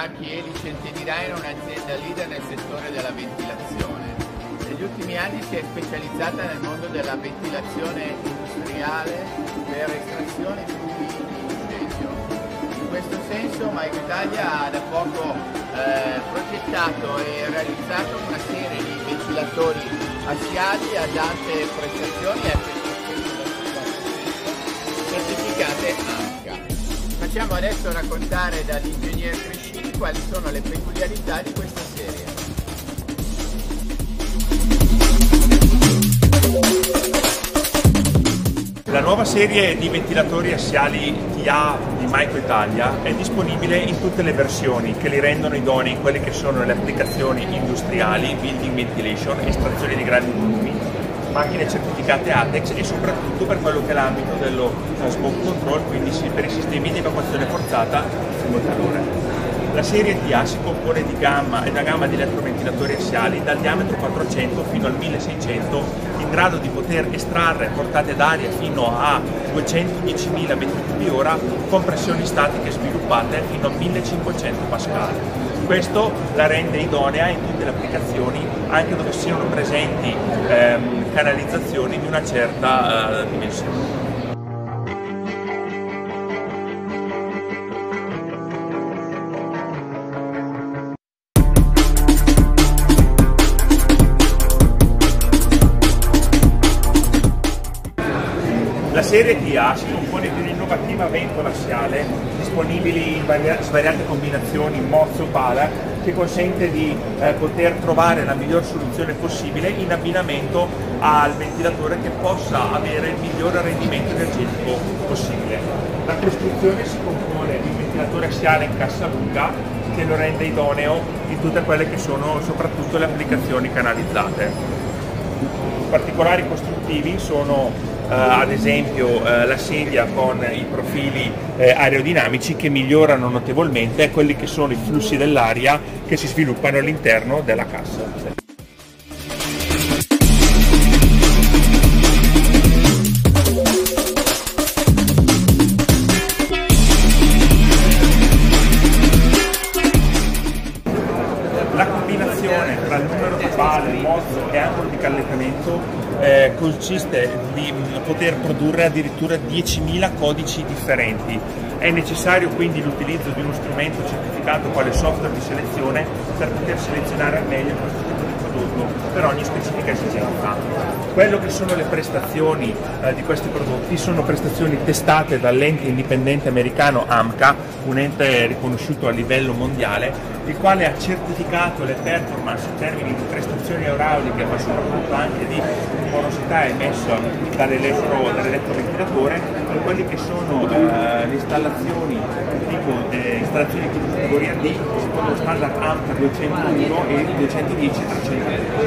Chieli Centenirai è un'azienda leader nel settore della ventilazione. Negli ultimi anni si è specializzata nel mondo della ventilazione industriale per estrazione di tubi di incendio. In questo senso Maico Italia ha da poco progettato e realizzato una serie di ventilatori assiali ad alte prestazioni certificate AMCA. Facciamo adesso raccontare dall'ingegner Crescini quali sono le peculiarità di questa serie. La nuova serie di ventilatori assiali TA di Maico Italia è disponibile in tutte le versioni che li rendono idonei in quelle che sono le applicazioni industriali, building ventilation, estrazione di grandi volumi, macchine certificate ATEX e soprattutto per quello che è l'ambito dello smoke control, quindi per i sistemi di evacuazione forzata fumo e calore. La serie TA si compone di una gamma di elettroventilatori assiali dal diametro 400 fino al 1600 in grado di poter estrarre portate d'aria fino a 210.000 m3/ora con pressioni statiche sviluppate fino a 1500 pascal. Questo la rende idonea in tutte le applicazioni, anche dove siano presenti canalizzazioni di una certa dimensione. La serie TA si compone di un'innovativa ventola assiale disponibili in svariate combinazioni mozzo pala che consente di poter trovare la miglior soluzione possibile in abbinamento al ventilatore che possa avere il migliore rendimento energetico possibile. La costruzione si compone di un ventilatore assiale in cassa lunga che lo rende idoneo in tutte quelle che sono soprattutto le applicazioni canalizzate. Particolari costruttivi sono ad esempio la sedia con i profili aerodinamici che migliorano notevolmente quelli che sono i flussi dell'aria che si sviluppano all'interno della cassa. La combinazione tra il numero di pale, mozzo e angolo di callettamento consiste di poter produrre addirittura 10.000 codici differenti. È necessario quindi l'utilizzo di uno strumento certificato quale software di selezione per poter selezionare al meglio questo tipo di prodotto per ogni specifica esigenza. Quello che sono le prestazioni di questi prodotti sono prestazioni testate dall'ente indipendente americano AMCA, un ente riconosciuto a livello mondiale, il quale ha certificato le performance in termini di prestazioni idrauliche ma soprattutto anche di rumorosità emessa dall'eletroventilatore per quelli che sono le installazioni di categoria D secondo lo standard AMCA 201 e 210-300.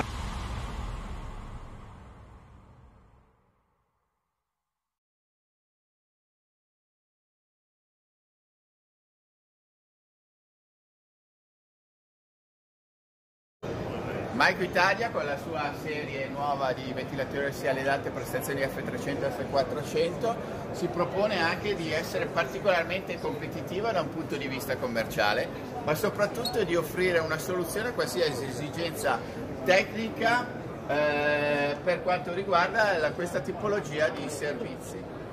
Maico Italia con la sua serie nuova di ventilatori assiali ad alte prestazioni F300 e F400 si propone anche di essere particolarmente competitiva da un punto di vista commerciale, ma soprattutto di offrire una soluzione a qualsiasi esigenza tecnica per quanto riguarda questa tipologia di servizi.